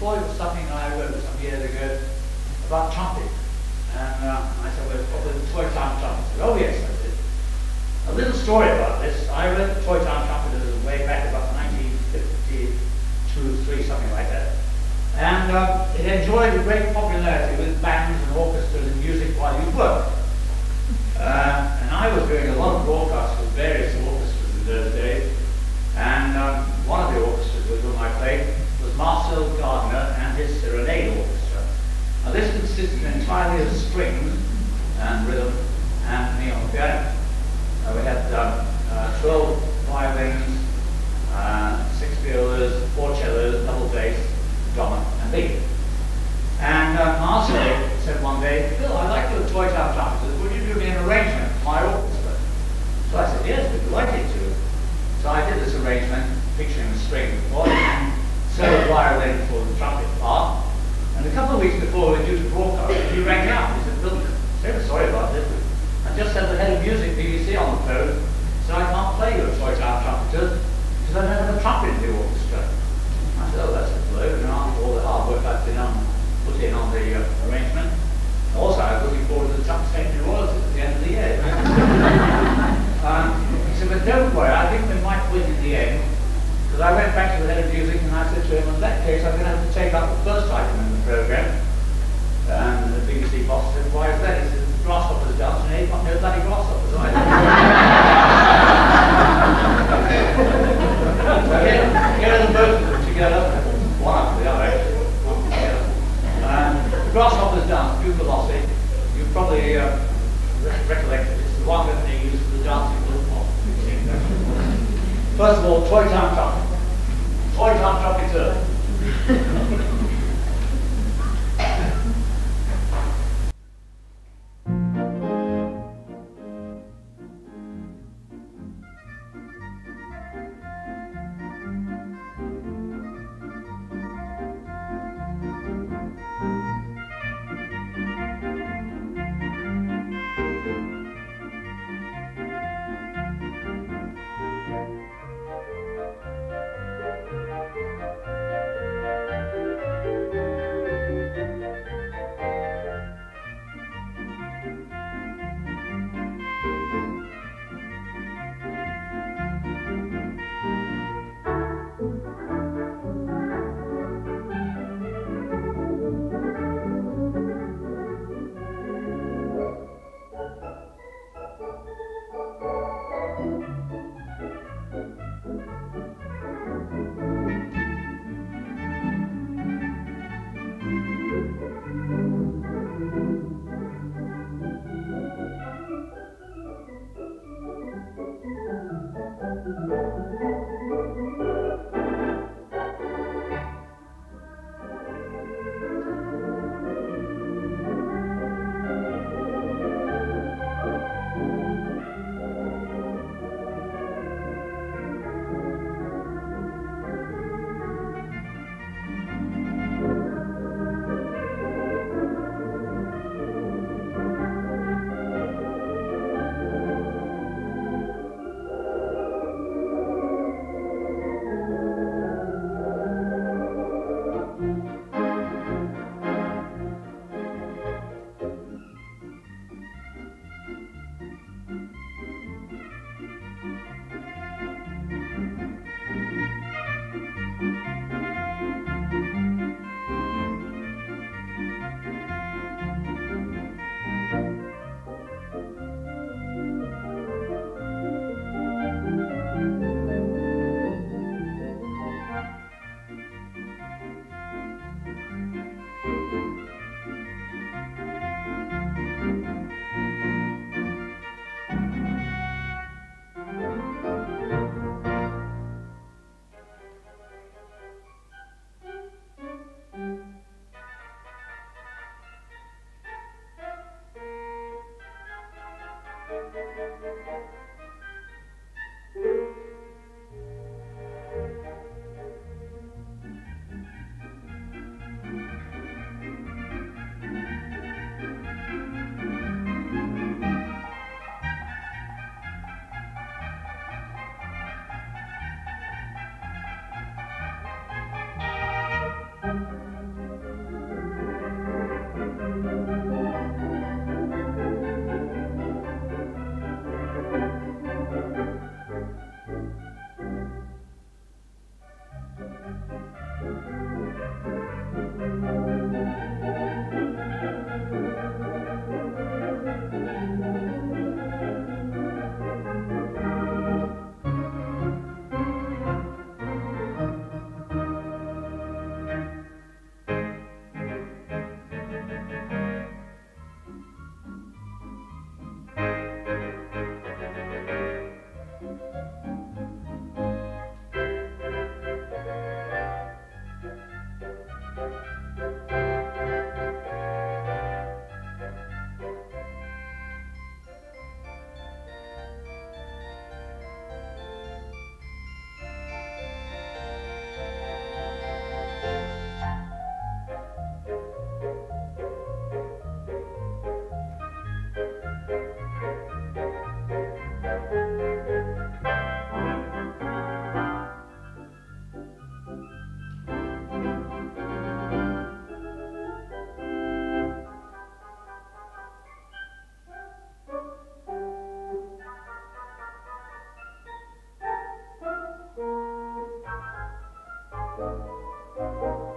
thought it was something I wrote some years ago about trumpet. And I said, well, probably the Toy Town Trumpeters. Oh yes, I did. A little story about this. I wrote the Toy Town Trumpeters way back about 1952, 3, something like that. And it enjoyed a great popularity with bands and orchestras and music while you worked. And I was doing a lot of broadcasts with various orchestras in those days. And one of the orchestras with whom I played was Marcel Gardner and his Serenade Orchestra. Now this consisted entirely of strings and rhythm and me on the piano. We had 12 violins, 6 violas, 4 cellos, double bass, drummer and me. And Marcel said one day, Phil, I'd like to Toy Town Trumpeters, would you do me an arrangement for my orchestra? So I said, yes, we'd be delighted to. So I did this arrangement, featuring the string voice and solo violin for the trumpet part. And a couple of weeks before we were due to broadcast, he rang me up. He said, Phil, I'm sorry about this. I just had the head of music, BBC, on the phone, so I can't play your Toy Town Trumpeters because I don't have a trumpet in the orchestra. I said, oh, that's a blow, and after all the hard work I've put in on the arrangement. Also, I was looking forward to the Trumpet Century royalties at the end of the year. He said, but don't worry, I think we might win in the end. Because I went back to the head of music and I said to him, in that case, I'm going to have to take up the first item in the programme. And the BBC boss said, why is that? He said, Grasshoppers dance, and he's got no bloody grasshoppers either. So here are the both of them together, one after the other actually, one together. The Grasshoppers dance, beautiful velocity. You probably recollect it. It's the one that they use for the dancing little pop. First of all, Toy Town Trumpet. Toy Town Trumpeter. you.